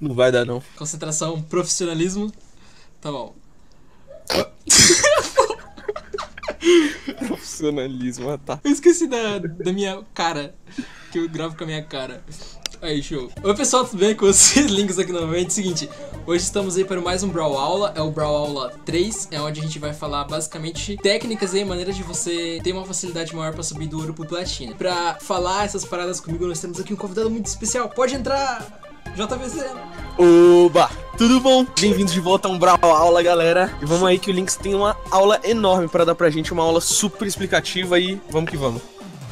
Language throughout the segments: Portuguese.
Não vai dar, não. Concentração, profissionalismo. Tá bom. Profissionalismo, tá. Eu esqueci da minha cara. Que eu gravo com a minha cara. Aí, show. Oi, pessoal, tudo bem com vocês? Links aqui novamente. Seguinte, hoje estamos aí para mais um Brawl Aula. É o Brawl Aula 3. É onde a gente vai falar basicamente técnicas e maneiras de você ter uma facilidade maior para subir do ouro pro platina. Pra falar essas paradas comigo, nós temos aqui um convidado muito especial. Pode entrar, JVC. Oba! Tudo bom? Bem-vindos de volta a um Brawl Aula, galera. E vamos aí que o Links tem uma aula enorme para dar pra gente, uma aula super explicativa e vamos que vamos.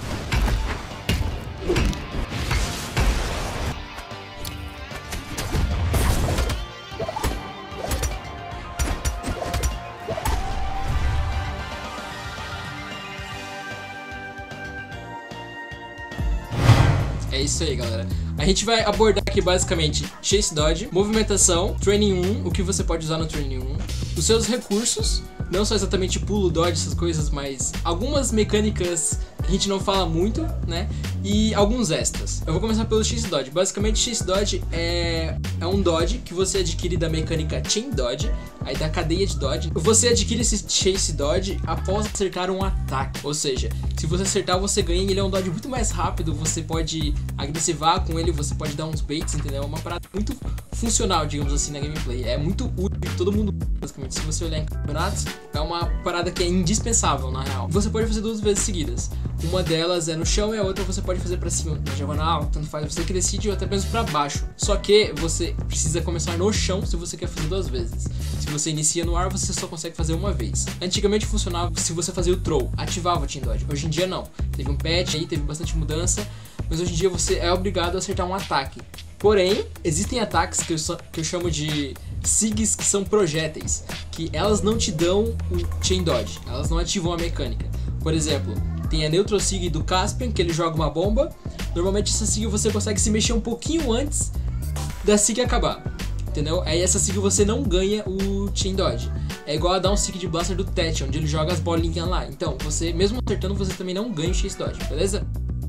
É isso aí, galera. A gente vai abordar aqui basicamente Chase Dodge, movimentação, Training 1, o que você pode usar no Training 1, os seus recursos, não só exatamente pulo, dodge, essas coisas, mas algumas mecânicas que a gente não fala muito, né? E alguns extras. Eu vou começar pelo Chase Dodge. Basicamente, Chase Dodge é um dodge que você adquire da mecânica Chain Dodge, aí da cadeia de dodge. Você adquire esse Chase Dodge após acertar um ataque. Ou seja, se você acertar, você ganha. Ele é um dodge muito mais rápido, você pode agressivar com ele, você pode dar uns baits, entendeu? É uma parada muito funcional, digamos assim, na gameplay. É muito útil, todo mundo, basicamente. Se você olhar em campeonatos, é uma parada que é indispensável, na real. Você pode fazer 2 vezes seguidas. Uma delas é no chão e a outra você pode fazer pra cima, na diagonal, tanto faz, você que decide, ou até mesmo pra baixo. Só que você precisa começar no chão se você quer fazer 2 vezes. Se você inicia no ar, você só consegue fazer uma vez. Antigamente funcionava se você fazia o throw, ativava o Chain Dodge. Hoje em dia não. Teve um patch aí, teve bastante mudança, mas hoje em dia você é obrigado a acertar um ataque. Porém, existem ataques que eu chamo de SIGs, que são projéteis, que elas não te dão o Chain Dodge, elas não ativam a mecânica. Por exemplo, tem a Neutral Sig do Caspian, que ele joga uma bomba. Normalmente essa Sig você consegue se mexer um pouquinho antes da Sig acabar, entendeu? Aí essa Sig você não ganha o Chain Dodge. É igual a dar um Sig de Blaster do Tet, onde ele joga as bolinhas lá. Então, você, mesmo acertando, você também não ganha o Chase Dodge, beleza?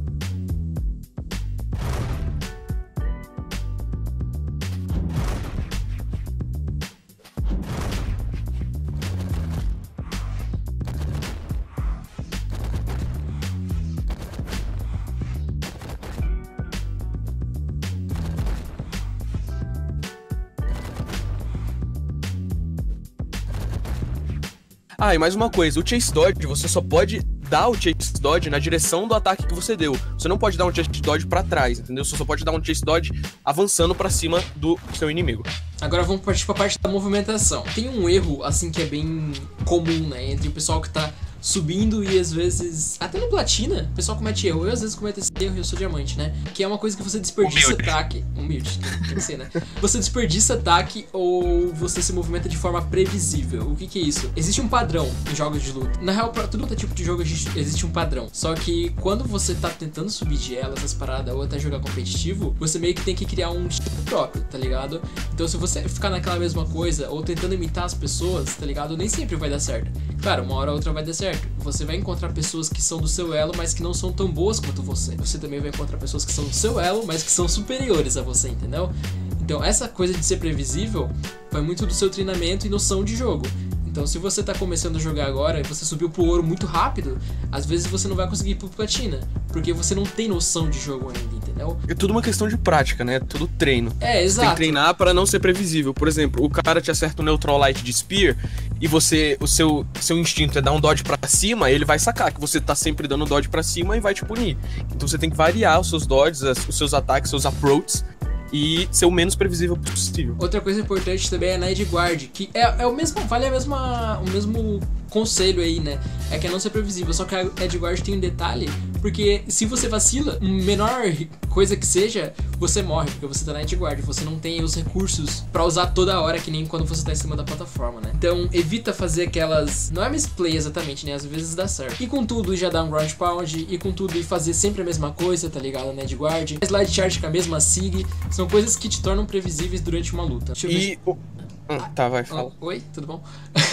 Ah, e mais uma coisa, o Chase Dodge, você só pode dar o Chase Dodge na direção do ataque que você deu. Você não pode dar um Chase Dodge pra trás, entendeu? Você só pode dar um Chase Dodge avançando pra cima do seu inimigo. Agora vamos partir pra parte da movimentação. Tem um erro, assim, que é bem comum, né? Entre o pessoal que tá subindo e às vezes, até no platina, o pessoal comete erro. Eu às vezes cometo esse erro e eu sou diamante, né? Que é uma coisa que você desperdiça ataque. Humilde, tem que ser, né? Você desperdiça ataque ou você se movimenta de forma previsível. O que é isso? Existe um padrão em jogos de luta. Na real, pra todo tipo de jogo existe um padrão. Só que quando você tá tentando subir de ela, essas paradas, ou até jogar competitivo, você meio que tem que criar um estilo próprio, tá ligado? Então se você ficar naquela mesma coisa ou tentando imitar as pessoas, tá ligado? Nem sempre vai dar certo. Claro, uma hora ou outra vai dar certo. Você vai encontrar pessoas que são do seu elo, mas que não são tão boas quanto você. Você também vai encontrar pessoas que são do seu elo, mas que são superiores a você, entendeu? Então essa coisa de ser previsível vai muito do seu treinamento e noção de jogo. Então se você tá começando a jogar agora e você subiu pro ouro muito rápido, às vezes você não vai conseguir ir pro platina, porque você não tem noção de jogo ainda, entendeu? É tudo uma questão de prática, né? É tudo treino. É, exato. Você tem que treinar para não ser previsível. Por exemplo, o cara te acerta um Neutral Light de Spear e o seu instinto é dar um dodge pra cima, ele vai sacar que você tá sempre dando dodge pra cima e vai te punir. Então você tem que variar os seus dodges, os seus ataques, seus approaches e ser o menos previsível possível. Outra coisa importante também é na Edgeguard, que é o mesmo, vale o mesmo conselho aí, né? É que é não ser previsível, só que a Edgeguard tem um detalhe, porque se você vacila, menor coisa que seja, você morre, porque você tá na Edgeguard, você não tem os recursos pra usar toda hora, que nem quando você tá em cima da plataforma, né? Então evita fazer aquelas, não é misplay exatamente, né? Às vezes dá certo. E com tudo já dá um ground pound, e com tudo e fazer sempre a mesma coisa, tá ligado? Na Edgeguard, slide charge com a mesma sig, são coisas que te tornam previsíveis durante uma luta. Deixa eu ver. Tá, vai, fala. Oi, tudo bom?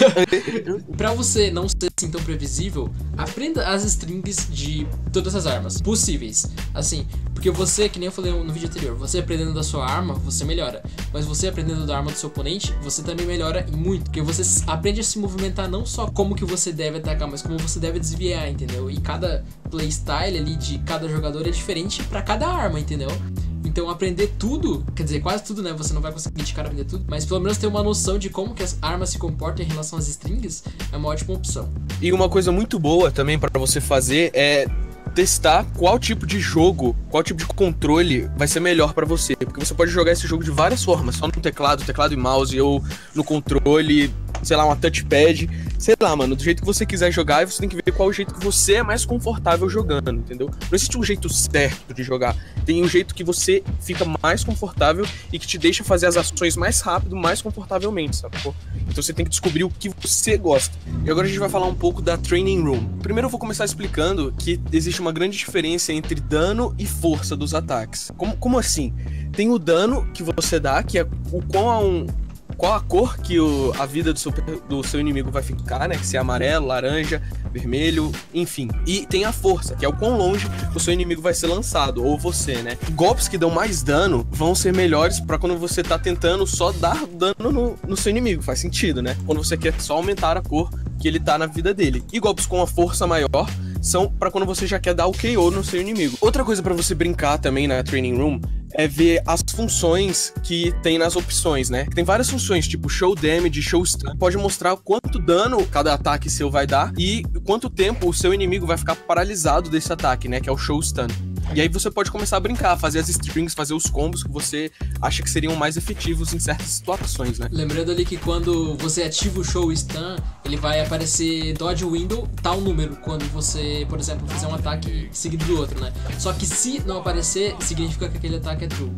Pra você não ser assim tão previsível, aprenda as strings de todas as armas possíveis. Assim, porque você, que nem eu falei no vídeo anterior, você aprendendo da sua arma, você melhora. Mas você aprendendo da arma do seu oponente, você também melhora em muito. Porque você aprende a se movimentar não só como que você deve atacar, mas como você deve desviar, entendeu? E cada playstyle ali de cada jogador é diferente pra cada arma, entendeu? Então aprender tudo, quer dizer, quase tudo, né? Você não vai conseguir de cara aprender tudo, mas pelo menos ter uma noção de como que as armas se comportam em relação às strings é uma ótima opção. E uma coisa muito boa também pra você fazer é testar qual tipo de jogo, qual tipo de controle vai ser melhor pra você. Porque você pode jogar esse jogo de várias formas, só no teclado e mouse, ou no controle, sei lá, uma touchpad, sei lá, mano, do jeito que você quiser jogar, e você tem que ver qual o jeito que você é mais confortável jogando, entendeu? Não existe um jeito certo de jogar, tem um jeito que você fica mais confortável e que te deixa fazer as ações mais rápido, mais confortavelmente, sacou? Então você tem que descobrir o que você gosta. E agora a gente vai falar um pouco da Training Room. Primeiro eu vou começar explicando que existe uma grande diferença entre dano e força dos ataques. Como assim? Tem o dano que você dá, que é o qual a cor que a vida do seu inimigo vai ficar, né? Que se é amarelo, laranja, vermelho, enfim. E tem a força, que é o quão longe o seu inimigo vai ser lançado, ou você, né? Golpes que dão mais dano vão ser melhores pra quando você tá tentando só dar dano no seu inimigo, faz sentido, né? Quando você quer só aumentar a cor que ele tá na vida dele. E golpes com a força maior são pra quando você já quer dar o KO no seu inimigo. Outra coisa pra você brincar também na Training Room é ver as funções que tem nas opções, né? Tem várias funções, tipo Show Damage, Show Stun. Pode mostrar quanto dano cada ataque seu vai dar e quanto tempo o seu inimigo vai ficar paralisado desse ataque, né? Que é o Show Stun. E aí você pode começar a brincar, fazer as strings, fazer os combos que você acha que seriam mais efetivos em certas situações, né? Lembrando ali que quando você ativa o Show Stun, ele vai aparecer Dodge Window, tal número, quando você, por exemplo, fizer um ataque seguido do outro, né? Só que se não aparecer, significa que aquele ataque é true.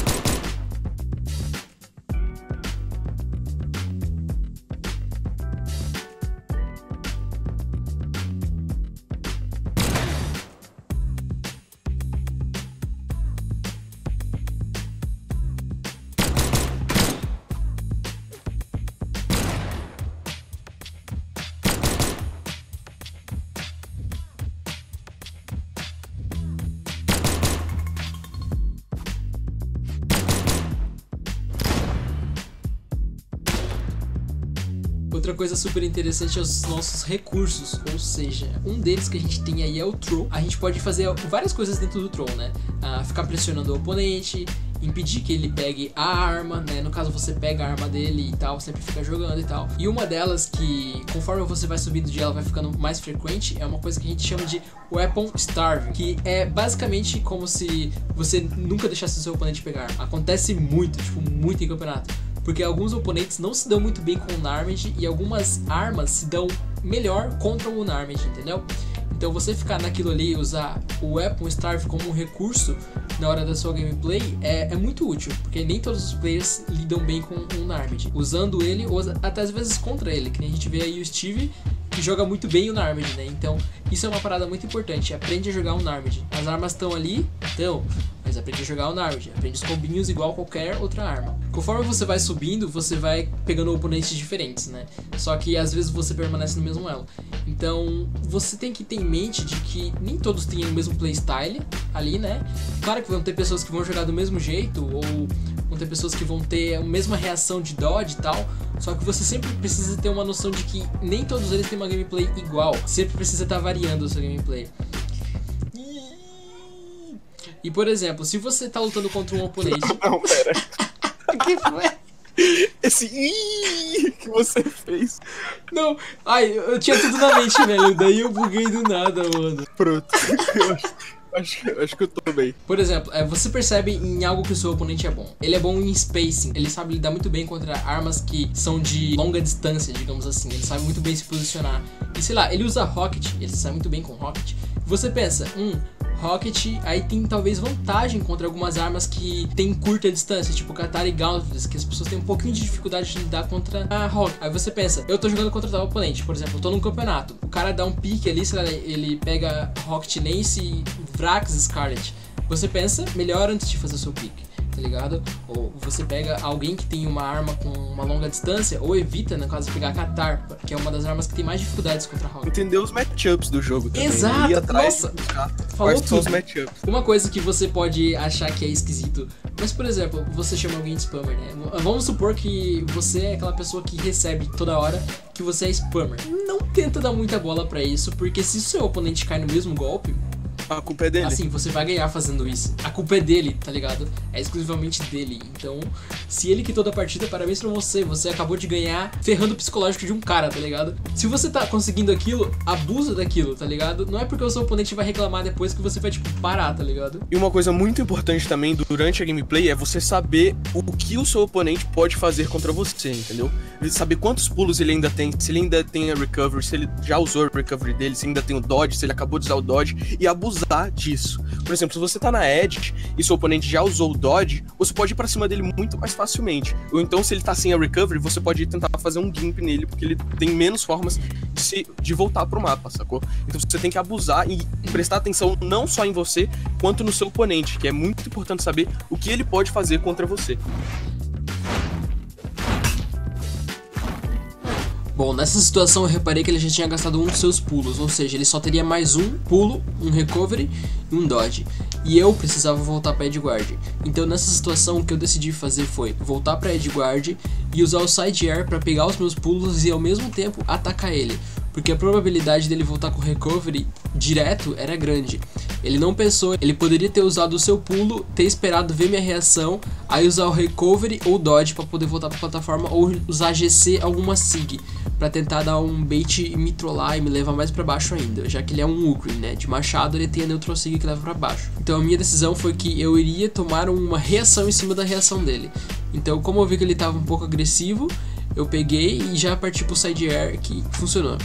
Outra coisa super interessante é os nossos recursos, ou seja, um deles que a gente tem aí é o throw. A gente pode fazer várias coisas dentro do throw, né? Ficar pressionando o oponente, impedir que ele pegue a arma, né? No caso você pega a arma dele e tal, sempre fica jogando e tal. E uma delas que, conforme você vai subindo de ela, vai ficando mais frequente, é uma coisa que a gente chama de Weapon Starving, que é basicamente como se você nunca deixasse o seu oponente pegar. Acontece muito, tipo, muito em campeonato. Porque alguns oponentes não se dão muito bem com o Unarmed e algumas armas se dão melhor contra o Unarmed, entendeu? Então você ficar naquilo ali e usar o Weapon Starve como um recurso na hora da sua gameplay é muito útil, porque nem todos os players lidam bem com o Unarmed, usando ele ou até às vezes contra ele, que nem a gente vê aí o Steve, que joga muito bem o Unarmed, né? Então isso é uma parada muito importante, aprende a jogar o Unarmed. As armas estão ali, mas aprende a jogar o Unarmed, aprende os combinhos igual qualquer outra arma. Conforme você vai subindo, você vai pegando oponentes diferentes, né? Só que às vezes você permanece no mesmo elo. Então você tem que ter em mente de que nem todos têm o mesmo playstyle ali, né? Claro que vão ter pessoas que vão jogar do mesmo jeito, ou vão ter pessoas que vão ter a mesma reação de dodge e tal. Só que você sempre precisa ter uma noção de que nem todos eles têm uma gameplay igual. Sempre precisa estar variando o seu gameplay. E por exemplo, se você tá lutando contra um oponente... Não, pera. O que foi? Esse que você fez. Não, eu tinha tudo na mente, velho. Daí eu buguei do nada, mano. Pronto. Acho que eu tô bem. Por exemplo, você percebe em algo que o seu oponente é bom. Ele é bom em spacing. Ele sabe lidar muito bem contra armas que são de longa distância, digamos assim. Ele sabe muito bem se posicionar. E sei lá, ele usa Rocket. Ele sabe muito bem com Rocket. Você pensa, Rocket, aí tem talvez vantagem contra algumas armas que tem curta distância, tipo Katana e Gauntlet, que as pessoas têm um pouquinho de dificuldade de lidar contra a Rocket. Aí você pensa, eu tô jogando contra tal oponente, por exemplo, eu tô num campeonato, o cara dá um pique ali, sei lá, ele pega Rocket Lance e Vrax Scarlet. Você pensa, melhor antes de fazer o seu pique. tá ligado? Ou você pega alguém que tem uma arma com uma longa distância, ou evita, no caso, pegar a Katar, que é uma das armas que tem mais dificuldades contra a Hog. Entender os matchups do jogo também. Exato, Ir atrás nossa, de buscar falou quais são os tudo. matchups. Uma coisa que você pode achar que é esquisito, mas por exemplo, você chama alguém de spammer, né? Vamos supor que você é aquela pessoa que recebe toda hora que você é spammer. Não tenta dar muita bola pra isso, porque se o seu oponente cai no mesmo golpe, A culpa é dele. assim, você vai ganhar fazendo isso. A culpa é dele, tá ligado? É exclusivamente dele. Então, se ele quitou da partida, parabéns pra você. Você acabou de ganhar ferrando o psicológico de um cara, tá ligado? Se você tá conseguindo aquilo, abusa daquilo, tá ligado? Não é porque o seu oponente vai reclamar depois que você vai, tipo, parar, tá ligado? E uma coisa muito importante também durante a gameplay é você saber o que o seu oponente pode fazer contra você, entendeu? Saber quantos pulos ele ainda tem, se ele ainda tem a recovery, se ele já usou a recovery dele, se ainda tem o dodge, se ele acabou de usar o dodge, e abusar disso. Por exemplo, se você tá na edge e seu oponente já usou o dodge, você pode ir pra cima dele muito mais facilmente. Ou então, se ele tá sem a recovery, você pode tentar fazer um gimp nele, porque ele tem menos formas de voltar pro mapa, sacou? Então você tem que abusar e prestar atenção não só em você, quanto no seu oponente, que é muito importante saber o que ele pode fazer contra você. Bom, nessa situação eu reparei que ele já tinha gastado um dos seus pulos, ou seja, ele só teria mais um pulo, um recovery e um dodge. E eu precisava voltar pra Edgeguard. Então nessa situação o que eu decidi fazer foi voltar pra Edgeguard e usar o side air pra pegar os meus pulos e ao mesmo tempo atacar ele. Porque a probabilidade dele voltar com o recovery direto era grande. Ele não pensou, ele poderia ter usado o seu pulo, ter esperado ver minha reação, aí usar o recovery ou dodge pra poder voltar pra plataforma, ou usar GC alguma SIG pra tentar dar um bait e me trollar e me levar mais pra baixo ainda, já que ele é um Ugrin, né? De machado ele tem a neutral SIG que leva pra baixo. Então a minha decisão foi que eu iria tomar uma reação em cima da reação dele. Então como eu vi que ele tava um pouco agressivo, eu peguei e já parti pro side air que funcionou.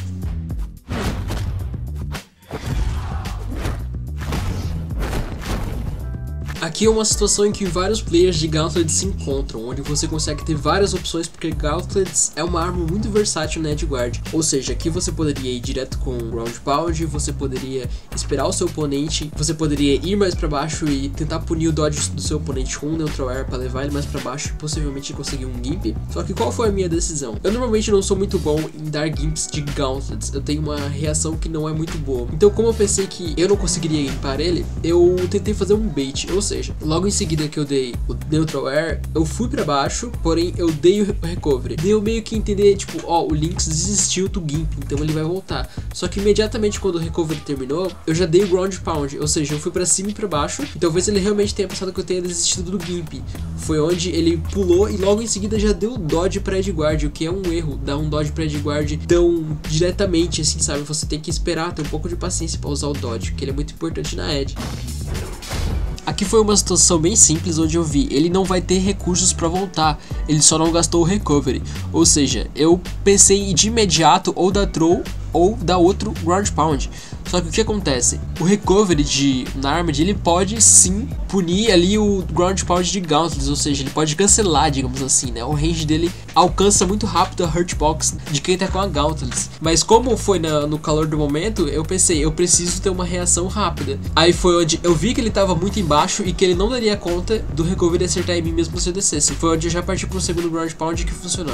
Aqui é uma situação em que vários players de Gauntlets se encontram, onde você consegue ter várias opções, porque Gauntlets é uma arma muito versátil na Edgeguard. Ou seja, aqui você poderia ir direto com Ground Pound, você poderia esperar o seu oponente, você poderia ir mais pra baixo e tentar punir o dodge do seu oponente com um Neutral Air pra levar ele mais pra baixo e possivelmente conseguir um Gimp. Só que qual foi a minha decisão? Eu normalmente não sou muito bom em dar Gimps de Gauntlets, eu tenho uma reação que não é muito boa. Então como eu pensei que eu não conseguiria gimpar ele, eu tentei fazer um bait, ou seja, logo em seguida que eu dei o Neutral Air, eu fui pra baixo, porém eu dei o Recovery. Deu meio que entender, tipo, ó, o Lynx desistiu do Gimp, então ele vai voltar. Só que imediatamente quando o Recovery terminou, eu já dei o Ground Pound, ou seja, eu fui pra cima e pra baixo, e talvez ele realmente tenha pensado que eu tenha desistido do Gimp. Foi onde ele pulou e logo em seguida já deu o Dodge pra Edgeguard, o que é um erro, dar um Dodge pra Edgeguard tão diretamente, assim, sabe? Você tem que esperar, ter um pouco de paciência pra usar o Dodge, porque ele é muito importante na Edge. Aqui foi uma situação bem simples onde eu vi, ele não vai ter recursos pra voltar, ele só não gastou o recovery. Ou seja, eu pensei de imediato ou dar throw ou dar outro ground pound. Só que o que acontece? O recovery na Armed, ele pode sim punir ali o ground pound de Gauntlets, ou seja, ele pode cancelar, digamos assim, né? O range dele alcança muito rápido a hurtbox de quem tá com a Gauntlets. Mas como foi no calor do momento, eu pensei, eu preciso ter uma reação rápida. Aí foi onde eu vi que ele tava muito embaixo e que ele não daria conta do recovery acertar em mim mesmo se eu descesse. Foi onde eu já parti pro segundo ground pound que funcionou.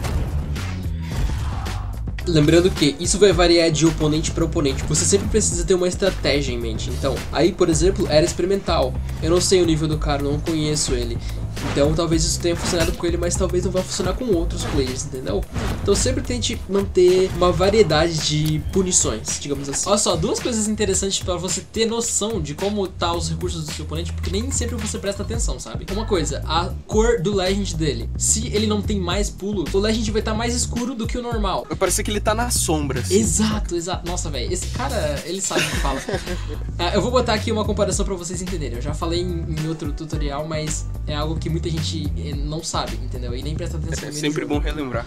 Lembrando que isso vai variar de oponente para oponente, você sempre precisa ter uma estratégia em mente. Então, aí por exemplo, era experimental, eu não sei o nível do cara, não conheço ele, então talvez isso tenha funcionado com ele, mas talvez não vá funcionar com outros players, entendeu? Então sempre tente manter uma variedade de punições, digamos assim. Olha só, duas coisas interessantes para você ter noção de como tá os recursos do seu oponente, porque nem sempre você presta atenção, sabe? Uma coisa, a cor do Legend dele, se ele não tem mais pulo, o Legend vai estar mais escuro do que o normal. Vai parecer que ele tá na sombra, assim. Exato, exato. Nossa, velho, esse cara, ele sabe o que fala. Eu vou botar aqui uma comparação pra vocês entenderem. Eu já falei em outro tutorial, mas é algo que muita gente não sabe, entendeu? E nem presta atenção. É sempre bom relembrar.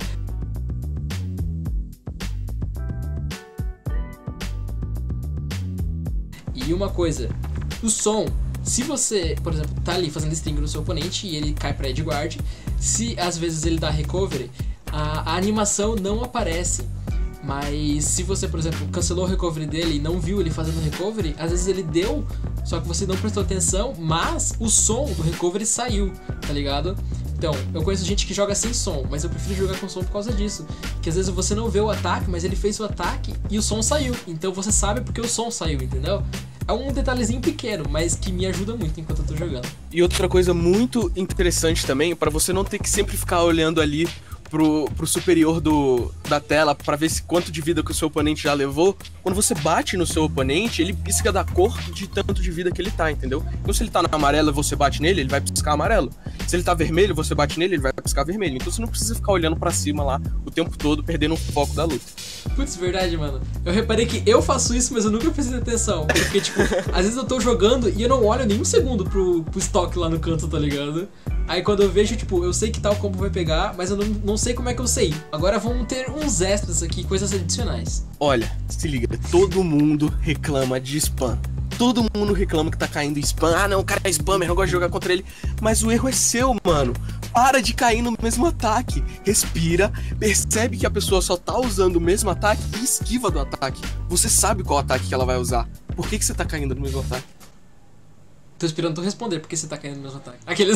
E uma coisa, o som, se você, por exemplo, tá ali fazendo string no seu oponente e ele cai pra Edgeguard, se às vezes ele dá recovery, a animação não aparece. Mas se você, por exemplo, cancelou o recovery dele e não viu ele fazendo recovery, às vezes ele deu, só que você não prestou atenção, mas o som do recovery saiu, tá ligado? Então, eu conheço gente que joga sem som, mas eu prefiro jogar com som por causa disso. Que às vezes você não vê o ataque, mas ele fez o ataque e o som saiu. Então você sabe porque o som saiu, entendeu? É um detalhezinho pequeno, mas que me ajuda muito enquanto eu tô jogando. E outra coisa muito interessante também, pra você não ter que sempre ficar olhando ali pro superior da tela pra ver quanto de vida que o seu oponente já levou, quando você bate no seu oponente, ele pisca da cor de tanto de vida que ele tá, entendeu? Então se ele tá na amarela e você bate nele, ele vai piscar amarelo. Se ele tá vermelho, você bate nele, ele vai piscar vermelho. Então você não precisa ficar olhando pra cima lá o tempo todo, perdendo o foco da luta. Putz, verdade, mano. Eu reparei que eu faço isso, mas eu nunca prestei atenção. Porque, tipo, às vezes eu tô jogando e eu não olho nem um segundo pro estoque lá no canto, tá ligado? Aí quando eu vejo, tipo, eu sei que tal combo vai pegar, mas eu não sei como é que eu sei. Agora vamos ter uns extras aqui, coisas adicionais. Olha, se liga, todo mundo reclama de spam. Todo mundo reclama que tá caindo em spam. Ah, não, o cara é spammer, não gosto de jogar contra ele. Mas o erro é seu, mano. Para de cair no mesmo ataque. Respira, percebe que a pessoa só tá usando o mesmo ataque e esquiva do ataque. Você sabe qual ataque que ela vai usar. Por que você tá caindo no mesmo ataque? Tô esperando tu responder porque você tá caindo no mesmo ataque. Aqueles...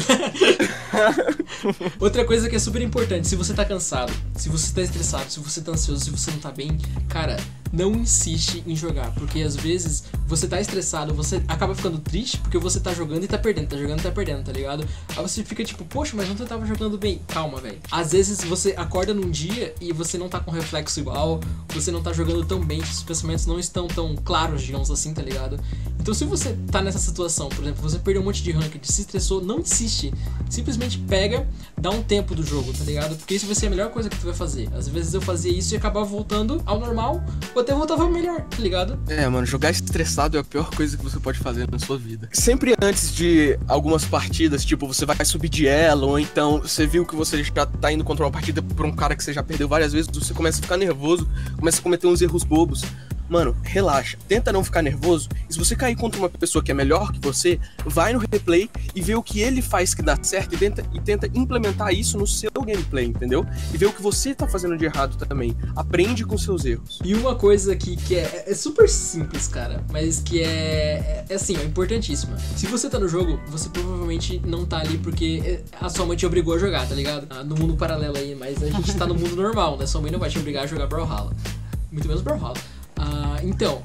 Outra coisa que é super importante, se você tá cansado, se você tá estressado, se você tá ansioso, se você não tá bem, cara, não insiste em jogar, porque às vezes você tá estressado, você acaba ficando triste porque você tá jogando e tá perdendo, tá jogando e tá perdendo, tá ligado? Aí você fica tipo, poxa, mas ontem eu tava jogando bem. Calma, velho. Às vezes você acorda num dia e você não tá com reflexo igual, você não tá jogando tão bem, os pensamentos não estão tão claros, digamos assim, tá ligado? Então se você tá nessa situação, por exemplo, você perdeu um monte de ranked, se estressou, não insiste. Simplesmente pega, dá um tempo do jogo, tá ligado? Porque isso vai ser a melhor coisa que tu vai fazer. Às vezes eu fazia isso e acabava voltando ao normal, ou até voltava melhor, tá ligado? É, mano, jogar estressado é a pior coisa que você pode fazer na sua vida. Sempre antes de algumas partidas, tipo, você vai subir de elo, ou então você viu que você já tá indo contra uma partida por um cara que você já perdeu várias vezes, você começa a ficar nervoso, começa a cometer uns erros bobos. Mano, relaxa, tenta não ficar nervoso. E se você cair contra uma pessoa que é melhor que você, vai no replay e vê o que ele faz que dá certo e tenta implementar isso no seu gameplay, entendeu? E vê o que você tá fazendo de errado também. Aprende com seus erros. E uma coisa aqui que é super simples, cara, mas que é assim, é importantíssima. Se você tá no jogo, você provavelmente não tá ali porque a sua mãe te obrigou a jogar, tá ligado? No mundo paralelo aí, mas a gente tá no mundo normal, né? Sua mãe não vai te obrigar a jogar Brawlhalla. Muito menos Brawlhalla. Então,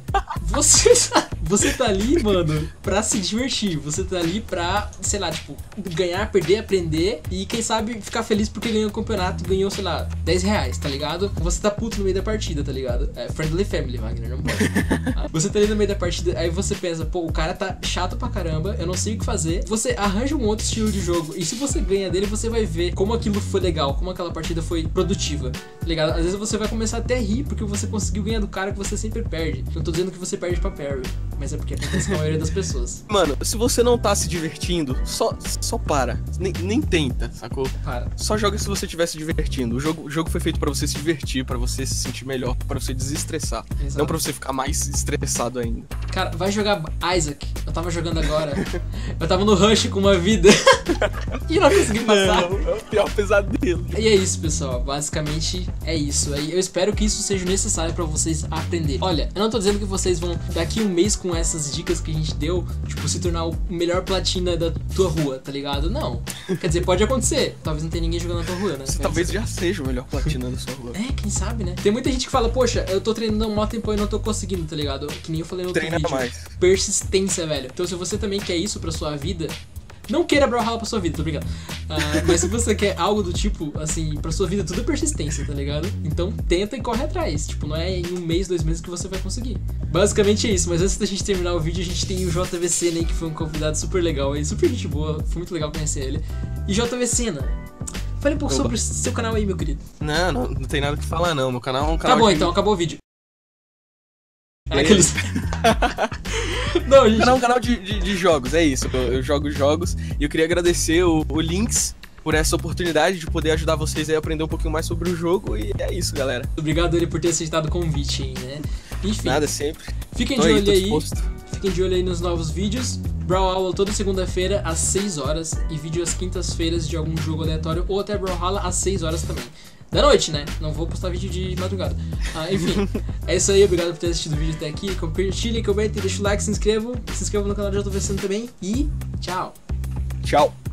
você tá ali, mano, pra se divertir. Você tá ali pra, sei lá, tipo, ganhar, perder, aprender e quem sabe ficar feliz porque ganhou o campeonato, ganhou, sei lá, 10 reais, tá ligado? Você tá puto no meio da partida, tá ligado? É friendly family, Wagner, não pode. Você tá ali no meio da partida, aí você pensa, pô, o cara tá chato pra caramba, eu não sei o que fazer. Você arranja um outro estilo de jogo e se você ganha dele, você vai ver como aquilo foi legal, como aquela partida foi produtiva, tá ligado? Às vezes você vai começar até a rir porque você conseguiu ganhar do cara que você sempre perde. Não tô dizendo que você perde pra parry, mas é porque acontece com a maioria das pessoas. Mano, se você não tá se divertindo, só para. Nem tenta, sacou? Para. Só joga se você estiver se divertindo. O jogo foi feito pra você se divertir, pra você se sentir melhor, pra você desestressar. Exato. Não pra você ficar mais estressado ainda. Cara, vai jogar Isaac. Eu tava jogando agora. Eu tava no rush com uma vida. E não consegui passar. Não, é o pior pesadelo. E é isso, pessoal. Basicamente é isso. Eu espero que isso seja necessário pra vocês aprenderem. Olha, eu não tô dizendo que vocês vão, daqui um mês com essas dicas que a gente deu, tipo, se tornar o melhor platina da tua rua, tá ligado? Não. Quer dizer, pode acontecer. Talvez não tenha ninguém jogando na tua rua, né? Você talvez já seja o melhor platina da sua rua. É, quem sabe, né? Tem muita gente que fala, poxa, eu tô treinando há um maior tempo e não tô conseguindo, tá ligado? Que nem eu falei no outro vídeo. Mais. Persistência, velho. Então se você também quer isso pra sua vida, não queira Brawlhalla pra sua vida, tô brincando. Mas se você quer algo do tipo, assim, pra sua vida, tudo é persistência, tá ligado? Então tenta e corre atrás. Tipo, não é em um mês, 2 meses que você vai conseguir. Basicamente é isso, mas antes da gente terminar o vídeo, a gente tem o JVC, né, que foi um convidado super legal aí, super gente boa, foi muito legal conhecer ele. E JVC, né? Fale um pouco sobre o seu canal aí, meu querido. Não tem nada o que falar não, meu canal é um canal Tá bom, então, acabou o vídeo. Aqueles... Não, gente... É um canal de jogos, é isso. Eu jogo jogos e eu queria agradecer o Lynx por essa oportunidade de poder ajudar vocês a aprender um pouquinho mais sobre o jogo e é isso, galera. Obrigado ele por ter aceitado o convite aí, né? Enfim. Nada, sempre. Fiquem de olho aí. Fiquem de olho aí nos novos vídeos. Brawlhalla toda segunda-feira às 6 horas e vídeo às quintas-feiras de algum jogo aleatório ou até Brawlhalla às 6 horas também. Da noite, né? Não vou postar vídeo de madrugada. Enfim, é isso aí. Obrigado por ter assistido o vídeo até aqui. Compartilhe, comentem, deixa o like, se inscrevam no canal de JVC também. E tchau! Tchau!